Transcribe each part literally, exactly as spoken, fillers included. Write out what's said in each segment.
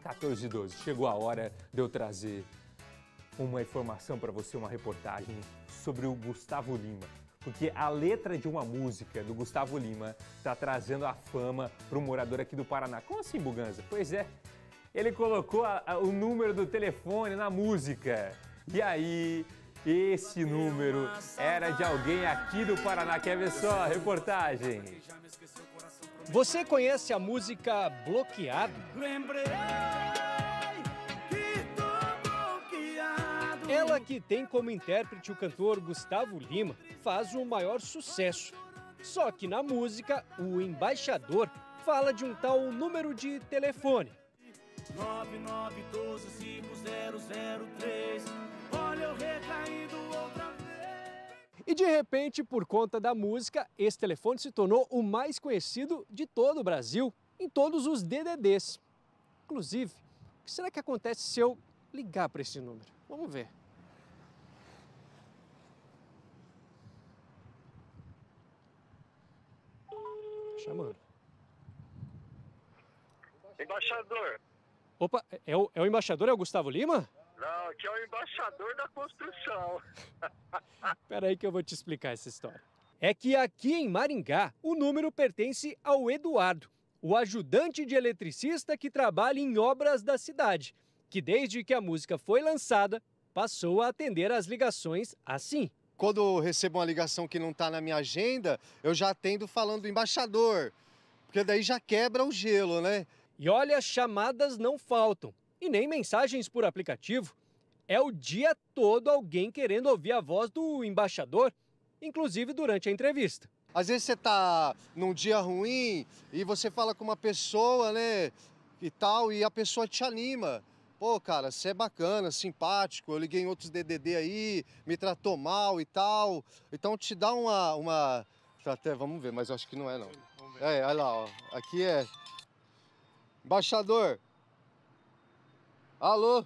quatorze e doze, chegou a hora de eu trazer uma informação para você, uma reportagem sobre o Gustavo Lima. Porque a letra de uma música do Gustavo Lima está trazendo a fama para um morador aqui do Paraná. Como assim, Buganza? Pois é, ele colocou a, a, o número do telefone na música. E aí, esse número era de alguém aqui do Paraná. Quer ver só a reportagem? Você conhece a música Bloqueado? Lembrei que tô bloqueado. Ela, que tem como intérprete o cantor Gustavo Lima, faz o maior sucesso. Só que na música, o embaixador fala de um tal número de telefone. nove nove um dois cinco zero zero três. Olha eu recaindo outra vez. E de repente, por conta da música, esse telefone se tornou o mais conhecido de todo o Brasil, em todos os D D Ds. Inclusive, o que será que acontece se eu ligar para esse número? Vamos ver. Chamando. Embaixador. Opa, é o, é o embaixador, é o Gustavo Lima? Não, aqui é o embaixador da construção. Espera aí que eu vou te explicar essa história. É que aqui em Maringá, o número pertence ao Eduardo, o ajudante de eletricista que trabalha em obras da cidade, que desde que a música foi lançada, passou a atender as ligações assim. Quando eu recebo uma ligação que não está na minha agenda, eu já atendo falando embaixador, porque daí já quebra o gelo, né? E olha, chamadas não faltam, e nem mensagens por aplicativo. É o dia todo alguém querendo ouvir a voz do embaixador, inclusive durante a entrevista. Às vezes você tá num dia ruim e você fala com uma pessoa, né, e tal, e a pessoa te anima. Pô, cara, você é bacana, simpático, eu liguei em outros D D D aí, me tratou mal e tal. Então te dá uma... uma... Até, vamos ver, mas eu acho que não é não. É, olha lá, ó. Aqui é... Embaixador. Alô?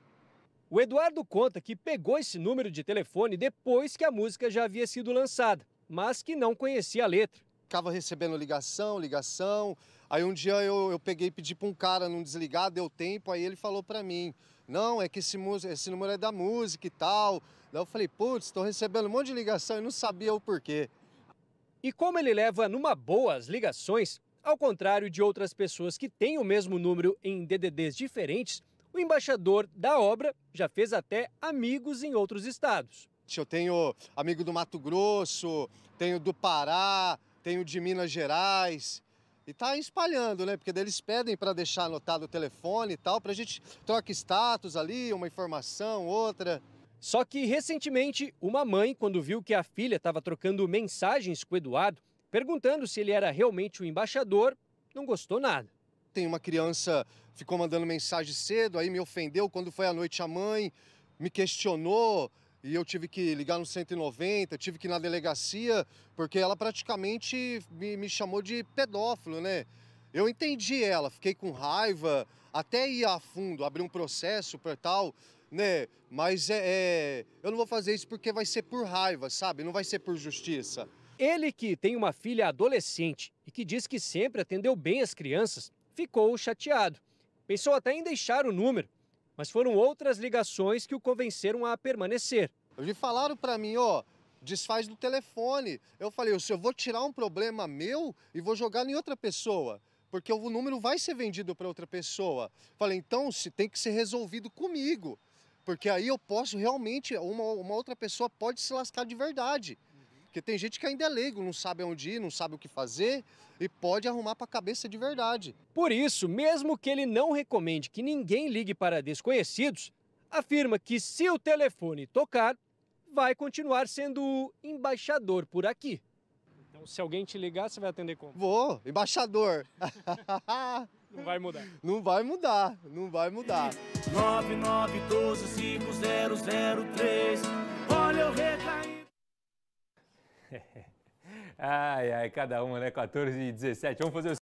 O Eduardo conta que pegou esse número de telefone depois que a música já havia sido lançada, mas que não conhecia a letra. Ficava recebendo ligação, ligação. Aí um dia eu, eu peguei e pedi para um cara não desligar, deu tempo, aí ele falou para mim, não, é que esse, esse número é da música e tal. Daí eu falei, putz, estou recebendo um monte de ligação e não sabia o porquê. E como ele leva numa boa as ligações, ao contrário de outras pessoas que têm o mesmo número em D D Ds diferentes, o embaixador da obra já fez até amigos em outros estados. Eu tenho amigo do Mato Grosso, tenho do Pará, tenho de Minas Gerais. E tá espalhando, né? Porque daí eles pedem para deixar anotado o telefone e tal, pra gente trocar status ali, uma informação, outra. Só que recentemente, uma mãe, quando viu que a filha estava trocando mensagens com o Eduardo, perguntando se ele era realmente o embaixador, não gostou nada. Tem uma criança ficou mandando mensagem cedo, aí me ofendeu. Quando foi à noite a mãe me questionou e eu tive que ligar no cento e noventa, tive que ir na delegacia, porque ela praticamente me, me chamou de pedófilo, né? Eu entendi ela, fiquei com raiva, até ir a fundo, abrir um processo para tal, né? Mas é, é, eu não vou fazer isso porque vai ser por raiva, sabe? Não vai ser por justiça. Ele, que tem uma filha adolescente e que diz que sempre atendeu bem as crianças, ficou chateado. Pensou até em deixar o número, mas foram outras ligações que o convenceram a permanecer. Eles falaram para mim, ó, desfaz do telefone. Eu falei, eu vou tirar um problema meu e vou jogar em outra pessoa, porque o número vai ser vendido para outra pessoa. Falei, então se tem que ser resolvido comigo, porque aí eu posso realmente, uma, uma outra pessoa pode se lascar de verdade. Porque tem gente que ainda é leigo, não sabe onde ir, não sabe o que fazer e pode arrumar para a cabeça de verdade. Por isso, mesmo que ele não recomende que ninguém ligue para desconhecidos, afirma que se o telefone tocar, vai continuar sendo o embaixador por aqui. Então, se alguém te ligar, você vai atender como? Vou, embaixador. Não vai mudar. Não vai mudar, não vai mudar. nove nove um dois cinco zero zero três. Olha eu recaindo. Ai, ai, cada uma, né? quatorze e dezessete. Vamos fazer o